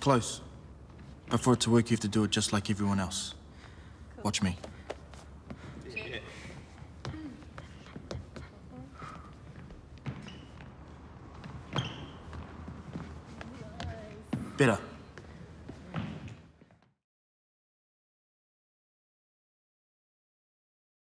close. But for it to work, you have to do it just like everyone else. Watch me. Better.